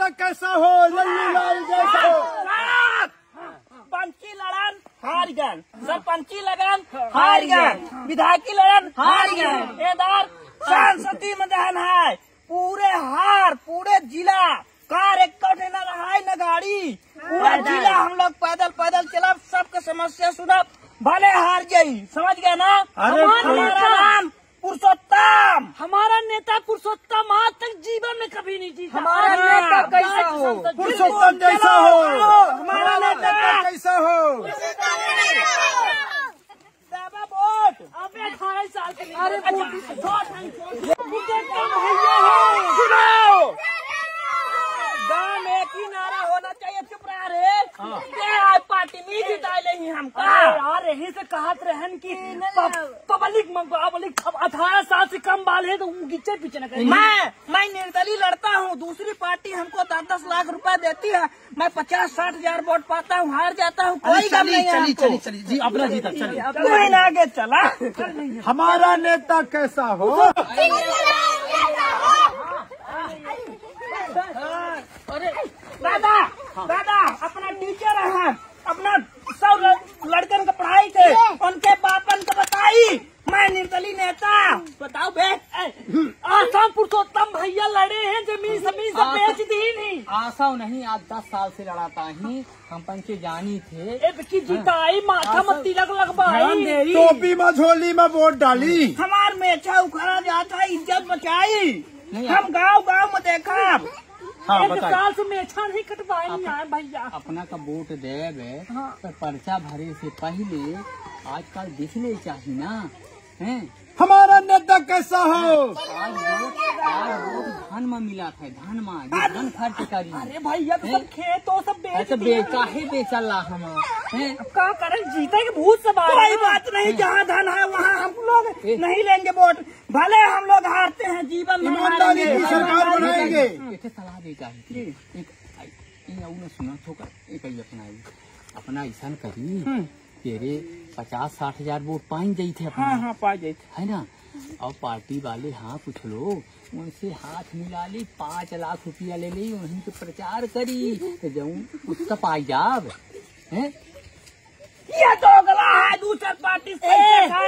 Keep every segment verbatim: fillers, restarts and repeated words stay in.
नेता कैसा हो, लल्लूलाल जैसा हो। पंची लड़न हार गए, सरपंची लगन हार गए, विधायकी लड़न हार गए, इधर सांसदी में दहन है, पूरे हार, पूरे जिला कार एक न रहा है न गाड़ी, पूरा जिला हम लोग पैदल पैदल चला, सबके समस्या सुना, भले हार गई, समझ गए ना। हमारा नाम पुरुषोत्तम, हमारा नेता पुरुषोत्तम आज तक जीवन में कभी नहीं जीता। हमारा नेता कैसा हो, पुरुषोत्तम जैसा हो, हमारा नेता कैसा हो। वोट अबे अठारह साल के लिए, अरे सुनाओ, गाँव में एक ही नारा होना चाहिए, चुप रहा रे, पार्टी नहीं जिता लेंगे हम यार, यही से कहत रहन की पब्लिक पब्लिक अठारह साल से कम बाल है तो पीछे पीछे न करेंगे। मैं मैं निर्दलीय लड़ता हूँ, दूसरी पार्टी हमको दस दस लाख रुपए देती है, मैं पचास साठ हजार वोट पाता हूँ, हार जाता हूँ, कोई गम नहीं है। चलिए चलिए जी, अपना जीता चलिए, कोई ना आगे चला। हमारा नेता कैसा हो। अरे दादा दादा अपना टीचर है, अपना सब लड़कन का पढ़ाई थे, उनके बापन को बताई, मैं निर्दलीय नेता बताओ बे। आसाम पुरुषोत्तम भैया लड़े हैं, जमीन जमीन सब बेच दी नहीं। आशा नहीं, आज दस साल से लड़ाता ही, हम पंचे जानी थे, की जिताई, माथा में तिलक लगवाई, टोपी में झोली में वोट डाली, हमार मेचा उखड़ा जाता, इज्जत बचाई, हम गाँव गाँव में देखा। हाँ, एक साल से मेछा नहीं कटवाए नहीं आए भैया। अपना का वोट देवे, हाँ। पर पर्चा भरे से पहले आजकल दिखले चाहिए ना, हैं? हमारा नेता कैसा हो। आज वोट आज वोट धान में मिला था, धान में धान खर्च करी। अरे भैया तो सब खेतों सब बेच तो बेचा है बेचला हम, क्या करें, जीते के भूत सब कोई बात नहीं, जहाँ धन है वहाँ हम लोग नहीं लेंगे वोट, भले हम लोग हारते हैं, जीवन में ईमानदारी की सरकार बनाएंगे। एक सलाह दे चाहिए, एक सुना ठोकर एक अपना अपना ऐसा करी, तेरे पचास साठ हजार वोट पाइन जाई थे, हाँ हाँ पा जाए है ना। और पार्टी वाले हाँ कुछ लोग उनसे हाथ मिला ली, पाँच लाख रुपया ले ली, वहीं पे प्रचार करी, तो जाऊँ उसका पाई जाब है। ये तो गला है, दूसरी पार्टी से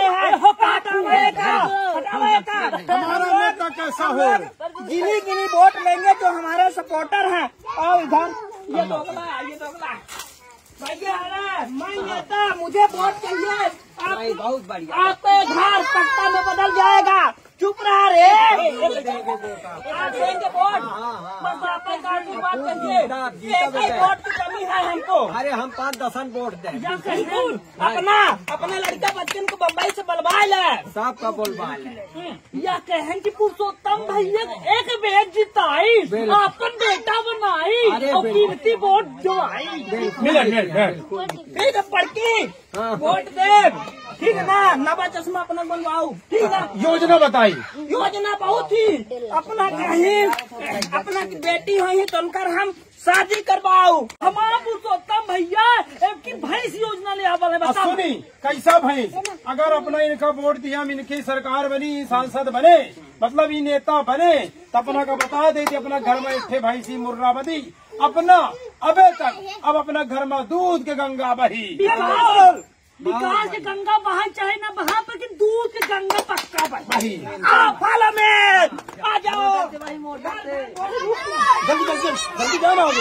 हमारा नेता कैसा हो। गिनी गिनी वोट लेंगे जो हमारे सपोर्टर हैं, और इधर ये दोगला ये दोगला भैया, मैं नेता, मुझे वोट चाहिए, आप बहुत बढ़िया, आपके घर पट्टा में बदल जाएगा, चुप रहा रे, आप देंगे वोट, बस आपके कार्ड की बात करिए, एक ही वोट की कमी है हमको। अरे हम पाँच दसन वोट दें, अपना अपना लड़का बच्चन को बम्बई से बलवा ले, सबका बोलवा ले, या कहें कि पुरुषोत्तम भैया एक बेच जिताई, आपका बेटा बनाई, और कीमती वोट जो आई, ठीक है पड़की वोट दे, ठीक है ना, नवा चश्मा अपना बनवाओ, ठीक है। योजना बताई, योजना बहुत ही, अपना कहीं अपना की बेटी हुई तो उनकर हम शादी करवाओ, हमारा पुरुषोत्तम भैया एक भैंस योजना ले आवा बता। सुनी कैसा भैंस, अगर अपना इनका वोट दिया, इनकी सरकार बनी, सांसद बने, मतलब ये नेता बने, तो अपना का बता देती, अपना घर में इतने भैंसी मुर्रा बदी, अपना अबे तक अब अपना घर में दूध के गंगा बही, विकास के गंगा बहा चाहे न बहा, पर दूध के गंगा पक्का बही। फल में आ जाओ, जल्दी जल्दी जल्दी जाना हो।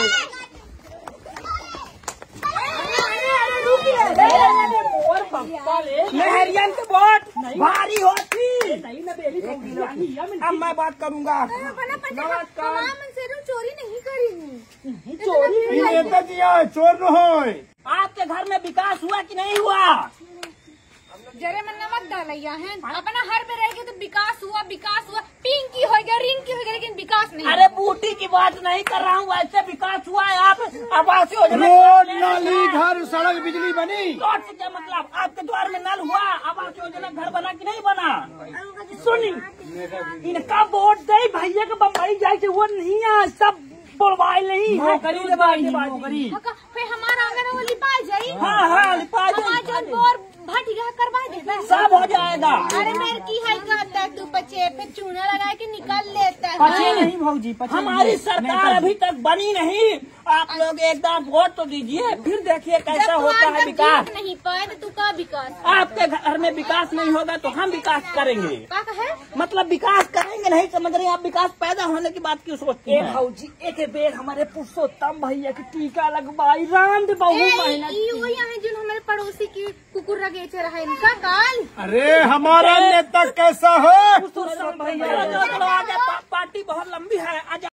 लहरियन के वोट भारी होती, अब मैं बात करूँगा। नमस्कार, चोरी नहीं करेंगी, चोरी नेता जी चोर न हो। आपके घर में विकास हुआ कि नहीं हुआ? जरे मन नमक डालैया है, अपना हर में रहेगी तो विकास हुआ विकास हुआ, पिंकी हो गया रिंकी हो गया, लेकिन विकास नहीं। अरे बूटी की बात नहीं कर रहा हूँ, वैसे विकास हुआ है। आप आवास योजना, रोड नाली घर सड़क बिजली बनी, रोड से क्या मतलब, आपके द्वार में नल हुआ, आवास योजना घर बना कि नहीं बना? सुनी, इनका वोट दे, भैया का बम्बई जाए वो नहीं है, सब बोलवाए नहीं है, फिर हमारा आंगन वो लिपा जाये। हाँ हाँ लिपा जाये, भट गया करवा दे सब हो जाएगा। अरे मेरे की है कहता है तू पचे फिर चूना लगा के निकल लेता है। पचे नहीं भौजी, हमारी सरकार अभी तक बनी नहीं। आप लोग एकदम वोट तो दीजिए, फिर देखिए कैसा होता है विकास। नहीं पाए तो तू का विकास? आपके घर में विकास नहीं होगा तो हम विकास करेंगे। का है मतलब विकास करेंगे, नहीं समझ रहे आप? विकास पैदा होने की बात क्यों सोचते हैं? भौजी एक बेर हमारे पुरुषोत्तम भैया की टीका लगवाई राम बहु महीना। वही है जो हमारे पड़ोसी की कुकुर रगेचे रहा इनका काल। अरे हमारा नेता कैसा हो? पुरुषोत्तम भैया चलो चलो चलो, आगे पा- पार्टी बहुत लंबी है। आजा